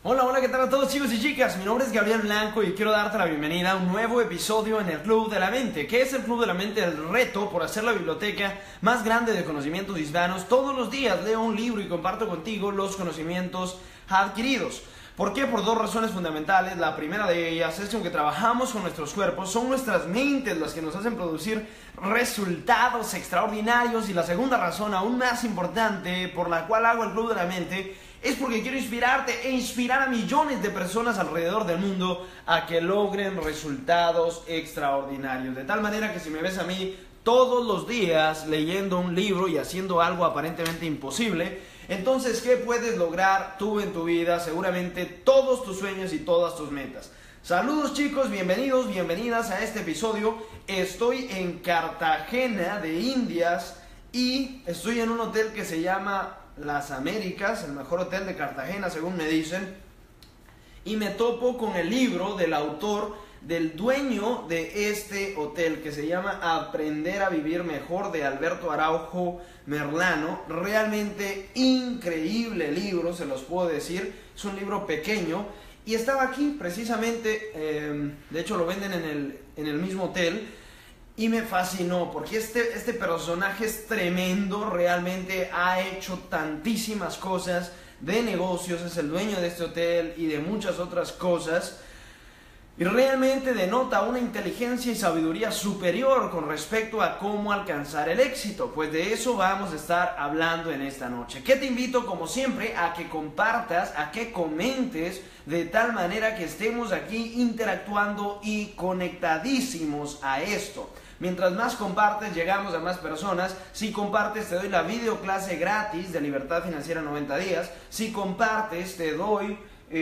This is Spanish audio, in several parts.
Hola, hola, ¿qué tal a todos chicos y chicas? Mi nombre es Gabriel Blanco y quiero darte la bienvenida a un nuevo episodio en el Club de la Mente. ¿Qué es el Club de la Mente? El reto por hacer la biblioteca más grande de conocimientos hispanos. Todos los días leo un libro y comparto contigo los conocimientos adquiridos. ¿Por qué? Por dos razones fundamentales. La primera de ellas es que aunque trabajamos con nuestros cuerpos, son nuestras mentes las que nos hacen producir resultados extraordinarios. Y la segunda razón, aún más importante, por la cual hago el Club de la Mente, es porque quiero inspirarte e inspirar a millones de personas alrededor del mundo a que logren resultados extraordinarios. De tal manera que si me ves a mí todos los días leyendo un libro y haciendo algo aparentemente imposible, entonces, ¿qué puedes lograr tú en tu vida? Seguramente todos tus sueños y todas tus metas. Saludos chicos, bienvenidos, bienvenidas a este episodio. Estoy en Cartagena de Indias y estoy en un hotel que se llama Las Américas, el mejor hotel de Cartagena según me dicen. Y me topo con el libro del autor, del dueño de este hotel, que se llama Aprender a Vivir Mejor, de Alberto Araujo Merlano. Realmente increíble libro, se los puedo decir. Es un libro pequeño y estaba aquí precisamente, de hecho lo venden en el mismo hotel. Y me fascinó porque este personaje es tremendo, realmente ha hecho tantísimas cosas de negocios, es el dueño de este hotel y de muchas otras cosas. Y realmente denota una inteligencia y sabiduría superior con respecto a cómo alcanzar el éxito. Pues de eso vamos a estar hablando en esta noche. Que te invito como siempre a que compartas, a que comentes, de tal manera que estemos aquí interactuando y conectadísimos a esto. Mientras más compartes, llegamos a más personas. Si compartes, te doy la videoclase gratis de Libertad Financiera 90 días. Si compartes, te doy...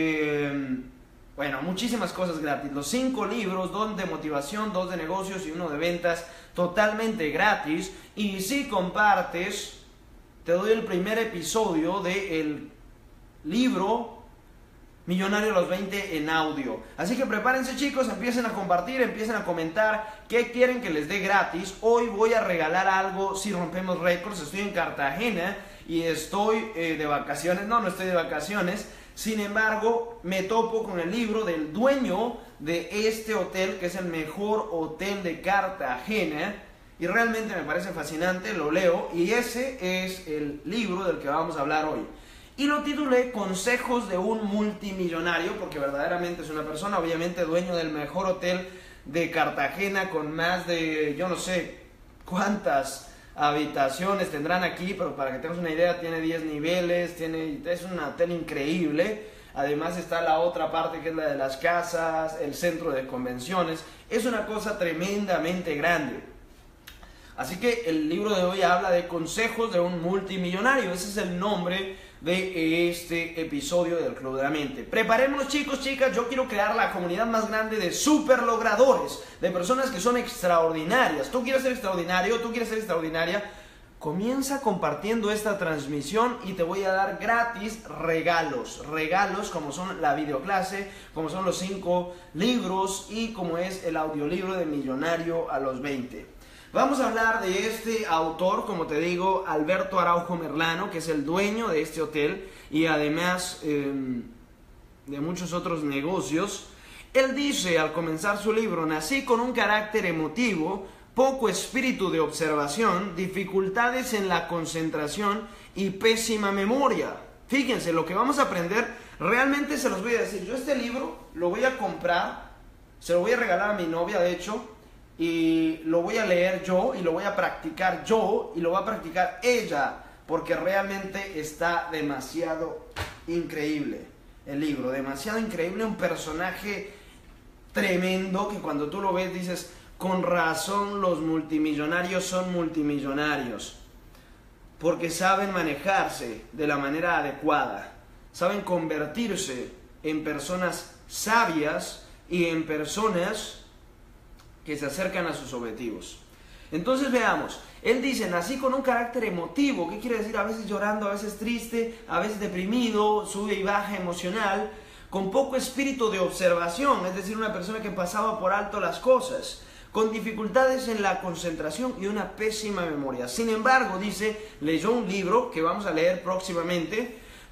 muchísimas cosas gratis. Los 5 libros, 2 de motivación, 2 de negocios y 1 de ventas, totalmente gratis. Y si compartes, te doy el primer episodio del libro Millonario a los 20 en audio. Así que prepárense chicos, empiecen a compartir, empiecen a comentar qué quieren que les dé gratis. Hoy voy a regalar algo si rompemos récords. Estoy en Cartagena y estoy de vacaciones. No estoy de vacaciones. Sin embargo, me topo con el libro del dueño de este hotel, que es el mejor hotel de Cartagena, y realmente me parece fascinante, lo leo, y ese es el libro del que vamos a hablar hoy. Y lo titulé Consejos de un multimillonario, porque verdaderamente es una persona, obviamente, dueño del mejor hotel de Cartagena, con más de, yo no sé cuántas habitaciones tendrán aquí, pero para que tengas una idea, tiene 10 niveles, es un hotel increíble. Además está la otra parte que es la de las casas, el centro de convenciones. Es una cosa tremendamente grande. Así que el libro de hoy habla de consejos de un multimillonario. Ese es el nombre de este episodio del Club de la Mente. Preparémonos chicos, chicas, yo quiero crear la comunidad más grande de super logradores, de personas que son extraordinarias. Tú quieres ser extraordinario, tú quieres ser extraordinaria. Comienza compartiendo esta transmisión y te voy a dar gratis regalos como son la videoclase, como son los 5 libros y como es el audiolibro de Millonario a los 20. Vamos a hablar de este autor, como te digo, Alberto Araujo Merlano, que es el dueño de este hotel y además de muchos otros negocios. Él dice al comenzar su libro: nací con un carácter emotivo, poco espíritu de observación, dificultades en la concentración y pésima memoria. Fíjense, lo que vamos a aprender, realmente se los voy a decir. Yo este libro lo voy a comprar, se lo voy a regalar a mi novia, de hecho, y lo voy a leer yo, y lo voy a practicar yo, y lo va a practicar ella, porque realmente está demasiado increíble el libro, demasiado increíble, un personaje tremendo que cuando tú lo ves dices, con razón los multimillonarios son multimillonarios, porque saben manejarse de la manera adecuada, saben convertirse en personas sabias y en personas que se acercan a sus objetivos. Entonces veamos, él dice, nací con un carácter emotivo. ¿Qué quiere decir? A veces llorando, a veces triste, a veces deprimido, sube y baja emocional, con poco espíritu de observación, es decir, una persona que pasaba por alto las cosas, con dificultades en la concentración y una pésima memoria. Sin embargo, dice, leyó un libro que vamos a leer próximamente,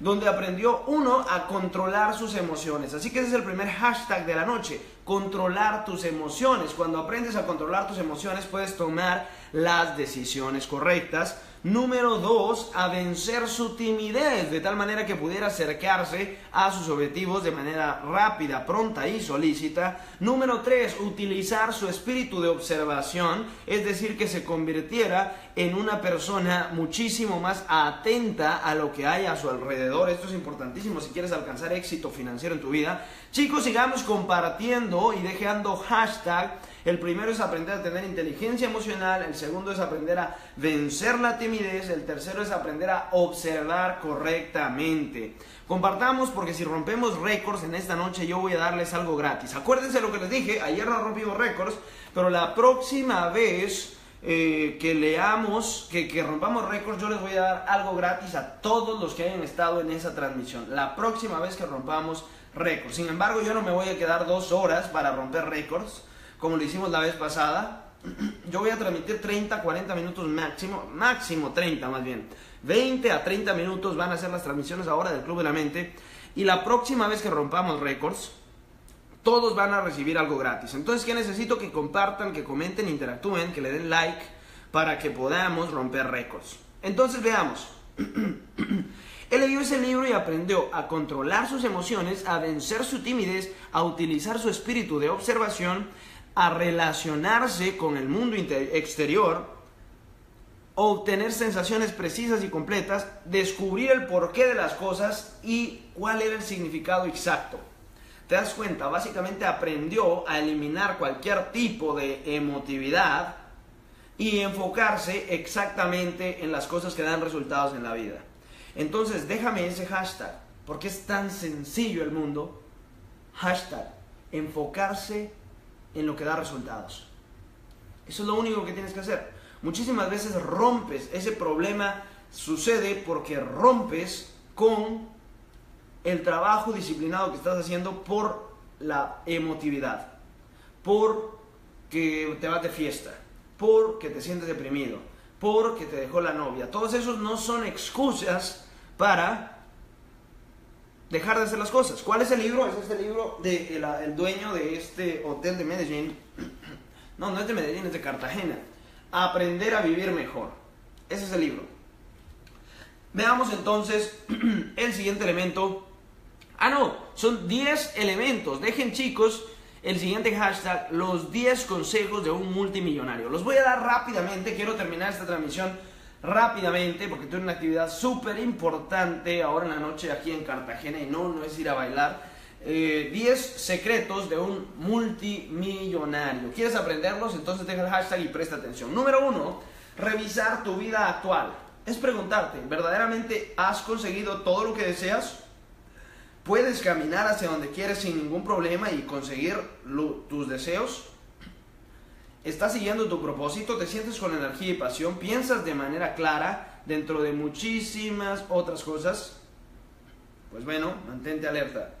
donde aprendió uno a controlar sus emociones. Así que ese es el primer hashtag de la noche, controlar tus emociones. Cuando aprendes a controlar tus emociones puedes tomar las decisiones correctas. Número 2, a vencer su timidez, de tal manera que pudiera acercarse a sus objetivos de manera rápida, pronta y solícita. Número 3, utilizar su espíritu de observación, es decir, que se convirtiera en una persona muchísimo más atenta a lo que hay a su alrededor. Esto es importantísimo si quieres alcanzar éxito financiero en tu vida. Chicos, sigamos compartiendo y dejando hashtag. El primero es aprender a tener inteligencia emocional, el segundo es aprender a vencer la timidez, el tercero es aprender a observar correctamente. Compartamos, porque si rompemos récords en esta noche yo voy a darles algo gratis. Acuérdense lo que les dije, ayer no rompimos récords, pero la próxima vez que rompamos récords, yo les voy a dar algo gratis a todos los que hayan estado en esa transmisión. La próxima vez que rompamos récords. Sin embargo, yo no me voy a quedar 2 horas para romper récords, como lo hicimos la vez pasada. Yo voy a transmitir 30, 40 minutos máximo 30 más bien. 20 a 30 minutos van a ser las transmisiones ahora del Club de la Mente. Y la próxima vez que rompamos récords, todos van a recibir algo gratis. Entonces, ¿qué necesito? Que compartan, que comenten, interactúen, que le den like para que podamos romper récords. Entonces, veamos. Él leyó ese libro y aprendió a controlar sus emociones, a vencer su timidez, a utilizar su espíritu de observación, a relacionarse con el mundo exterior, obtener sensaciones precisas y completas, descubrir el porqué de las cosas y cuál era el significado exacto. ¿Te das cuenta? Básicamente aprendió a eliminar cualquier tipo de emotividad y enfocarse exactamente en las cosas que dan resultados en la vida. Entonces, déjame ese hashtag, porque es tan sencillo el mundo. Hashtag, enfocarse en lo que da resultados. Eso es lo único que tienes que hacer. Muchísimas veces rompes, ese problema sucede porque rompes con el trabajo disciplinado que estás haciendo por la emotividad, por que te vas de fiesta, porque te sientes deprimido, porque te dejó la novia. Todos esos no son excusas para dejar de hacer las cosas. ¿Cuál es el libro? Es este libro del el dueño de este hotel de Medellín. No es de Medellín, es de Cartagena. Aprender a vivir mejor. Ese es el libro. Veamos entonces el siguiente elemento. Son 10 elementos. Dejen, chicos, el siguiente hashtag, los 10 consejos de un multimillonario. Los voy a dar rápidamente. Quiero terminar esta transmisión rápidamente porque tengo una actividad súper importante ahora en la noche aquí en Cartagena y no es ir a bailar. 10 secretos de un multimillonario. ¿Quieres aprenderlos? Entonces deja el hashtag y presta atención. Número 1, revisar tu vida actual. Es preguntarte, ¿verdaderamente has conseguido todo lo que deseas? ¿Puedes caminar hacia donde quieres sin ningún problema y conseguir tus deseos? ¿Estás siguiendo tu propósito? ¿Te sientes con energía y pasión? ¿Piensas de manera clara dentro de muchísimas otras cosas? Pues bueno, mantente alerta.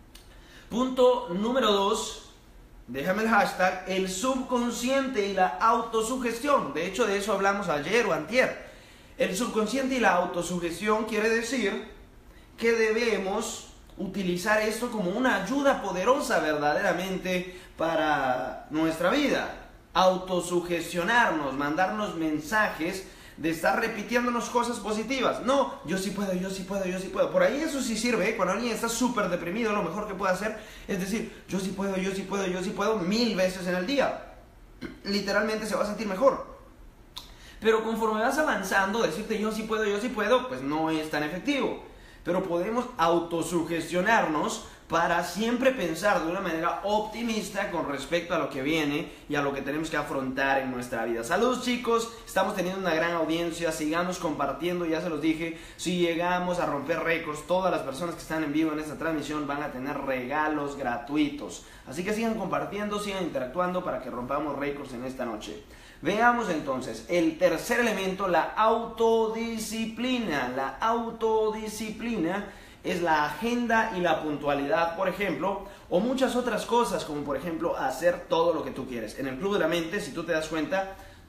Punto número 2, déjame el hashtag, el subconsciente y la autosugestión. De hecho, de eso hablamos ayer o antier. El subconsciente y la autosugestión quiere decir que debemos utilizar esto como una ayuda poderosa verdaderamente para nuestra vida. Autosugestionarnos, mandarnos mensajes de estar repitiéndonos cosas positivas. No, yo sí puedo, yo sí puedo, yo sí puedo. Por ahí eso sí sirve, ¿eh? Cuando alguien está súper deprimido, lo mejor que puede hacer es decir, yo sí puedo, yo sí puedo, yo sí puedo, 1000 veces en el día. Literalmente se va a sentir mejor. Pero conforme vas avanzando, decirte yo sí puedo, pues no es tan efectivo. Pero podemos autosugestionarnos para siempre pensar de una manera optimista con respecto a lo que viene y a lo que tenemos que afrontar en nuestra vida. Saludos, chicos, estamos teniendo una gran audiencia, sigamos compartiendo, ya se los dije, si llegamos a romper récords, todas las personas que están en vivo en esta transmisión van a tener regalos gratuitos. Así que sigan compartiendo, sigan interactuando para que rompamos récords en esta noche. Veamos entonces, el tercer elemento, la autodisciplina. La autodisciplina es la agenda y la puntualidad, por ejemplo, o muchas otras cosas, como por ejemplo hacer todo lo que tú quieres. En el Club de la Mente, si tú te das cuenta,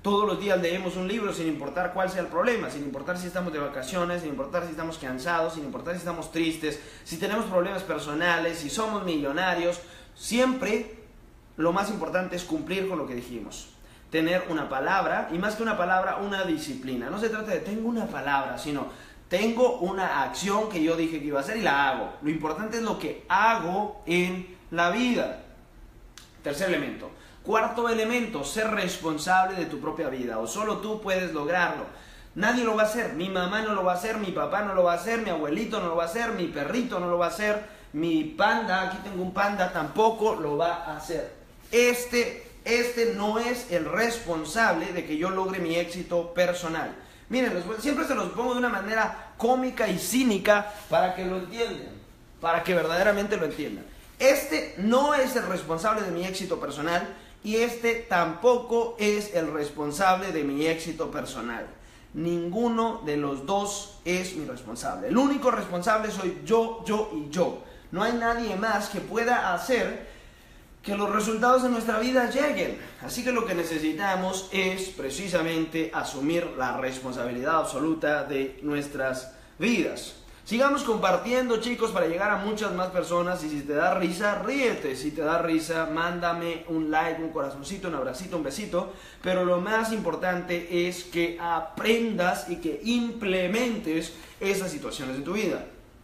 Todos los días leemos un libro sin importar cuál sea el problema, sin importar si estamos de vacaciones, sin importar si estamos cansados, sin importar si estamos tristes, si tenemos problemas personales, si somos millonarios. Siempre lo más importante es cumplir con lo que dijimos. Tener una palabra, y más que una palabra, una disciplina. No se trata de tengo una palabra, sino tengo una acción que yo dije que iba a hacer y la hago. Lo importante es lo que hago en la vida. Tercer elemento. Cuarto elemento, ser responsable de tu propia vida, o solo tú puedes lograrlo. Nadie lo va a hacer, mi mamá no lo va a hacer, mi papá no lo va a hacer, mi abuelito no lo va a hacer, mi perrito no lo va a hacer, mi panda, aquí tengo un panda, tampoco lo va a hacer. Este no es el responsable de que yo logre mi éxito personal. Miren, siempre se los pongo de una manera cómica y cínica para que lo entiendan, para que verdaderamente lo entiendan. Este no es el responsable de mi éxito personal y este tampoco es el responsable de mi éxito personal. Ninguno de los dos es mi responsable. El único responsable soy yo y yo. No hay nadie más que pueda hacer que los resultados de nuestra vida lleguen. Así que lo que necesitamos es precisamente asumir la responsabilidad absoluta de nuestras vidas. Sigamos compartiendo, chicos, para llegar a muchas más personas. Y si te da risa, ríete. Si te da risa, mándame un like, un corazoncito, un abracito, un besito. Pero lo más importante es que aprendas y que implementes esas situaciones en tu vida.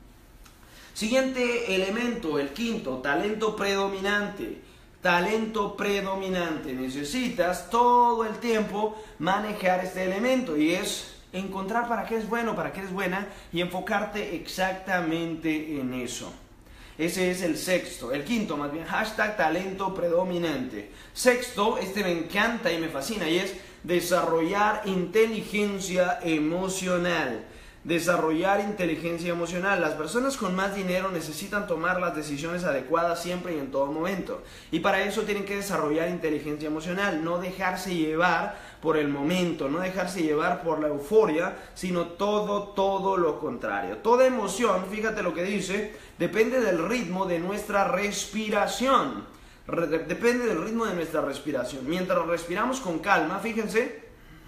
Siguiente elemento, el quinto, talento predominante. Talento predominante. Necesitas todo el tiempo manejar este elemento y es encontrar para qué es bueno, para qué eres buena y enfocarte exactamente en eso. Ese es el sexto. El quinto, más bien, hashtag talento predominante. Sexto, este me encanta y me fascina y es desarrollar inteligencia emocional. Desarrollar inteligencia emocional. Las personas con más dinero necesitan tomar las decisiones adecuadas siempre y en todo momento. Y para eso tienen que desarrollar inteligencia emocional. No dejarse llevar por el momento, no dejarse llevar por la euforia, sino todo lo contrario. Toda emoción, fíjate lo que dice, depende del ritmo de nuestra respiración. Depende del ritmo de nuestra respiración. Mientras respiramos con calma, fíjense,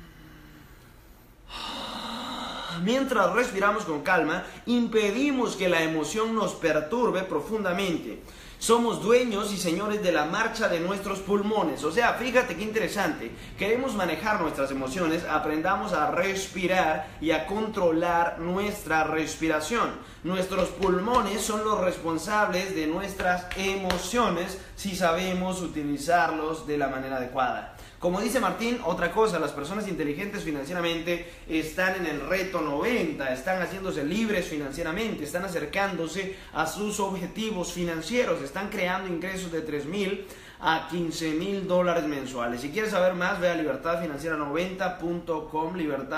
mientras respiramos con calma, impedimos que la emoción nos perturbe profundamente. Somos dueños y señores de la marcha de nuestros pulmones. O sea, fíjate qué interesante. Queremos manejar nuestras emociones, aprendamos a respirar y a controlar nuestra respiración. Nuestros pulmones son los responsables de nuestras emociones si sabemos utilizarlos de la manera adecuada. Como dice Martín, otra cosa, las personas inteligentes financieramente están en el reto 90, están haciéndose libres financieramente, están acercándose a sus objetivos financieros, están creando ingresos de $3,000 a $15,000 mensuales. Si quieres saber más, ve a libertadfinanciera90.com,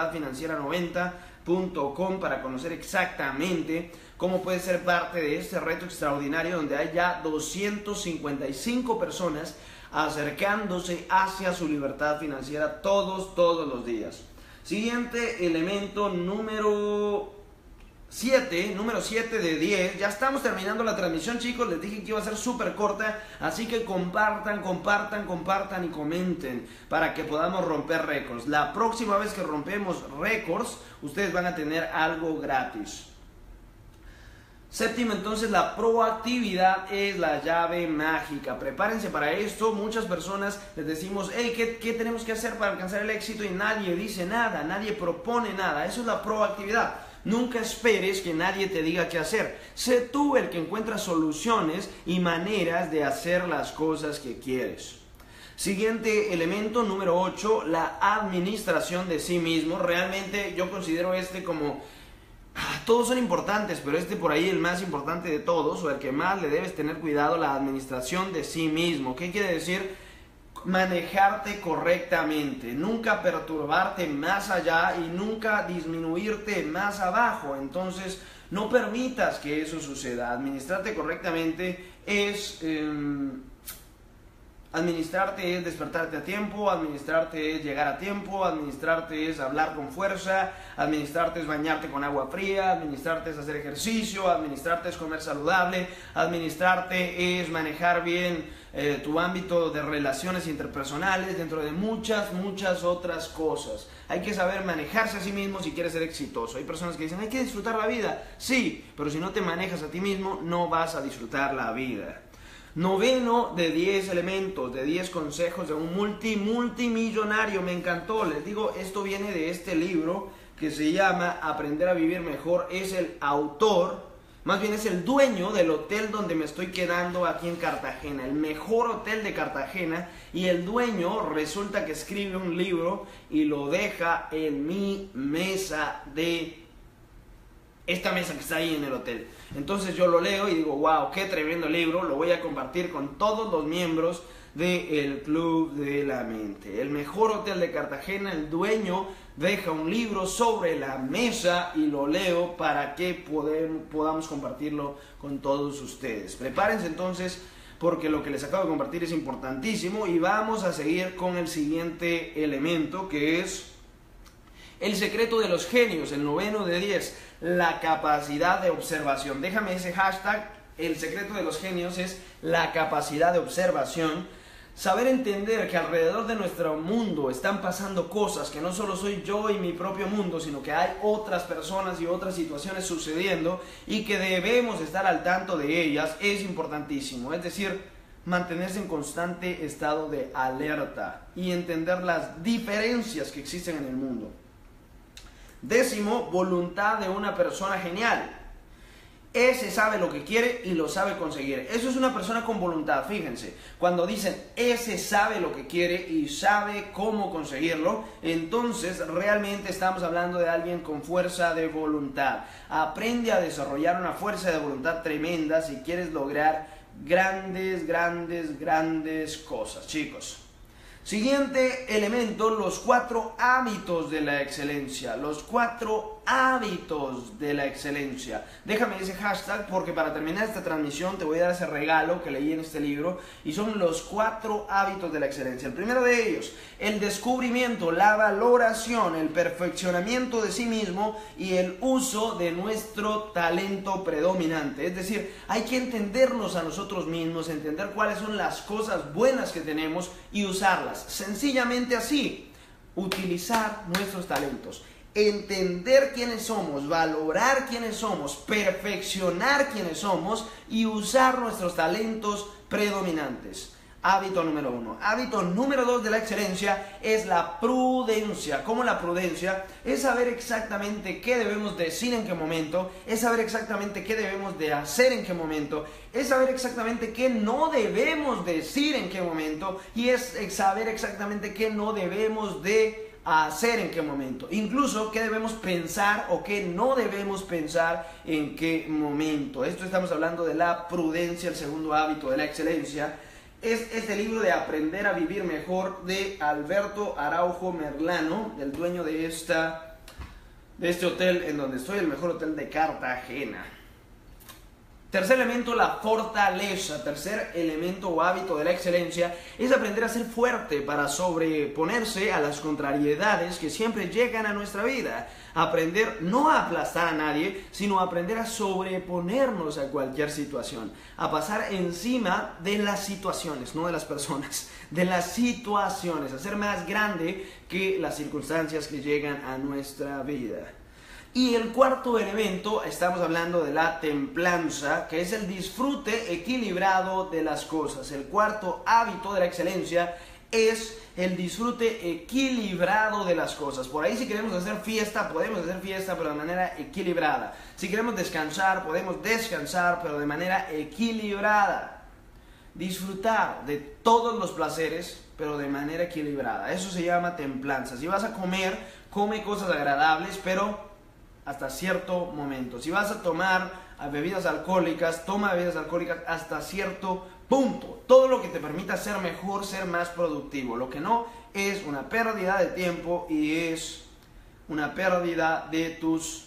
libertadfinanciera90.com para conocer exactamente cómo puedes ser parte de este reto extraordinario donde hay ya 255 personas acercándose hacia su libertad financiera todos los días. Siguiente elemento, número 7 de 10. Ya estamos terminando la transmisión, chicos. Les dije que iba a ser súper corta, así que compartan y comenten para que podamos romper récords. La próxima vez que rompemos récords, ustedes van a tener algo gratis. Séptimo, entonces, la proactividad es la llave mágica. Prepárense para esto. Muchas personas les decimos, hey, ¿qué tenemos que hacer para alcanzar el éxito? Y nadie dice nada, nadie propone nada. Eso es la proactividad. Nunca esperes que nadie te diga qué hacer. Sé tú el que encuentra soluciones y maneras de hacer las cosas que quieres. Siguiente elemento, número 8, la administración de sí mismo. Realmente yo considero como... todos son importantes, pero por ahí el más importante de todos, o el que más le debes tener cuidado, la administración de sí mismo. ¿Qué quiere decir? Manejarte correctamente, nunca perturbarte más allá y nunca disminuirte más abajo. Entonces, no permitas que eso suceda. Administrarte correctamente es Administrarte es despertarte a tiempo, administrarte es llegar a tiempo, administrarte es hablar con fuerza, administrarte es bañarte con agua fría, administrarte es hacer ejercicio, administrarte es comer saludable, administrarte es manejar bien tu ámbito de relaciones interpersonales, dentro de muchas otras cosas. Hay que saber manejarse a sí mismo si quieres ser exitoso. Hay personas que dicen, hay que disfrutar la vida. Sí, pero si no te manejas a ti mismo, no vas a disfrutar la vida. 9 de 10 elementos, de 10 consejos de un multimillonario. Me encantó, les digo, esto viene de este libro que se llama Aprender a Vivir Mejor. Es el autor, más bien es el dueño del hotel donde me estoy quedando aquí en Cartagena, el mejor hotel de Cartagena, y el dueño resulta que escribe un libro y lo deja en mi mesa esta mesa que está ahí en el hotel. Entonces yo lo leo y digo, wow, qué tremendo libro, lo voy a compartir con todos los miembros del Club de la Mente. El mejor hotel de Cartagena, el dueño deja un libro sobre la mesa y lo leo para que podamos compartirlo con todos ustedes. Prepárense entonces, porque lo que les acabo de compartir es importantísimo, y vamos a seguir con el siguiente elemento, que es el secreto de los genios, el 9 de 10, la capacidad de observación. Déjame ese hashtag, el secreto de los genios es la capacidad de observación. Saber entender que alrededor de nuestro mundo están pasando cosas, que no solo soy yo y mi propio mundo, sino que hay otras personas y otras situaciones sucediendo y que debemos estar al tanto de ellas, es importantísimo. Es decir, mantenerse en constante estado de alerta y entender las diferencias que existen en el mundo. 10, voluntad de una persona genial. Ese sabe lo que quiere y lo sabe conseguir. Eso es una persona con voluntad, fíjense. Cuando dicen, ese sabe lo que quiere y sabe cómo conseguirlo, entonces realmente estamos hablando de alguien con fuerza de voluntad. Aprende a desarrollar una fuerza de voluntad tremenda si quieres lograr grandes cosas, chicos. Siguiente elemento, los 4 hábitos de la excelencia. Los 4 hábitos de la excelencia. Déjame ese hashtag porque para terminar esta transmisión te voy a dar ese regalo que leí en este libro, y son los 4 hábitos de la excelencia. El primero de ellos, el descubrimiento, la valoración, el perfeccionamiento de sí mismo y el uso de nuestro talento predominante. Es decir, hay que entendernos a nosotros mismos, entender cuáles son las cosas buenas que tenemos y usarlas. Sencillamente así, utilizar nuestros talentos, entender quiénes somos, valorar quiénes somos, perfeccionar quiénes somos y usar nuestros talentos predominantes. Hábito número 1. Hábito número 2 de la excelencia es la prudencia. ¿Cómo la prudencia? Es saber exactamente qué debemos decir en qué momento, es saber exactamente qué debemos de hacer en qué momento, es saber exactamente qué no debemos decir en qué momento, y es saber exactamente qué no debemos de hacer en qué momento. Incluso qué debemos pensar o qué no debemos pensar en qué momento. Esto estamos hablando de la prudencia, el segundo hábito de la excelencia. Es este libro de Aprender a Vivir Mejor de Alberto Araujo Merlano, el dueño de este hotel en donde estoy, el mejor hotel de Cartagena. Tercer elemento, la fortaleza. Tercer elemento o hábito de la excelencia es aprender a ser fuerte para sobreponerse a las contrariedades que siempre llegan a nuestra vida. Aprender no a aplastar a nadie, sino a aprender a sobreponernos a cualquier situación, a pasar encima de las situaciones, no de las personas, de las situaciones, a ser más grande que las circunstancias que llegan a nuestra vida. Y el cuarto elemento, estamos hablando de la templanza, que es el disfrute equilibrado de las cosas. El cuarto hábito de la excelencia es el disfrute equilibrado de las cosas. Por ahí, si queremos hacer fiesta, podemos hacer fiesta, pero de manera equilibrada. Si queremos descansar, podemos descansar, pero de manera equilibrada. Disfrutar de todos los placeres, pero de manera equilibrada. Eso se llama templanza. Si vas a comer, come cosas agradables, pero hasta cierto momento. Si vas a tomar bebidas alcohólicas, toma bebidas alcohólicas hasta cierto punto. Todo lo que te permita ser mejor, ser más productivo. Lo que no es una pérdida de tiempo y es una pérdida de tus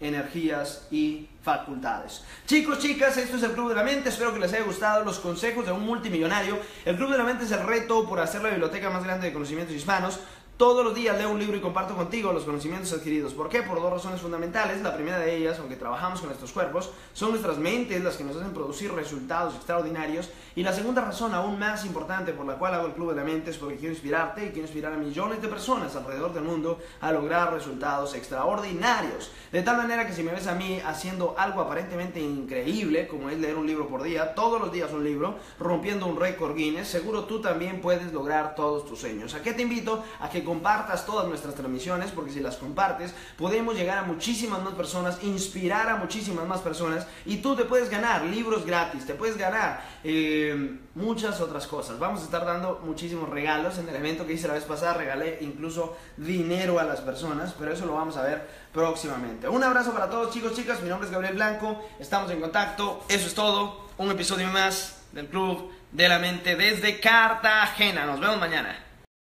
energías y facultades. Chicos, chicas, esto es el Club de la Mente. Espero que les haya gustado los consejos de un multimillonario. El Club de la Mente es el reto por hacer la biblioteca más grande de conocimientos hispanos. Todos los días leo un libro y comparto contigo los conocimientos adquiridos. ¿Por qué? Por dos razones fundamentales. La primera de ellas, aunque trabajamos con nuestros cuerpos, son nuestras mentes las que nos hacen producir resultados extraordinarios. Y la segunda razón, aún más importante, por la cual hago el Club de la Mente, es porque quiero inspirarte y quiero inspirar a millones de personas alrededor del mundo a lograr resultados extraordinarios. De tal manera que si me ves a mí haciendo algo aparentemente increíble, como es leer un libro por día, todos los días un libro, rompiendo un récord Guinness, seguro tú también puedes lograr todos tus sueños. ¿A qué te invito? A que compartas todas nuestras transmisiones, porque si las compartes podemos llegar a muchísimas más personas, inspirar a muchísimas más personas, y tú te puedes ganar libros gratis, te puedes ganar muchas otras cosas. Vamos a estar dando muchísimos regalos. En el evento que hice la vez pasada regalé incluso dinero a las personas, pero eso lo vamos a ver próximamente. Un abrazo para todos, chicos, chicas. Mi nombre es Gabriel Blanco, estamos en contacto. Eso es todo, un episodio más del Club de la Mente desde Cartagena. Nos vemos mañana.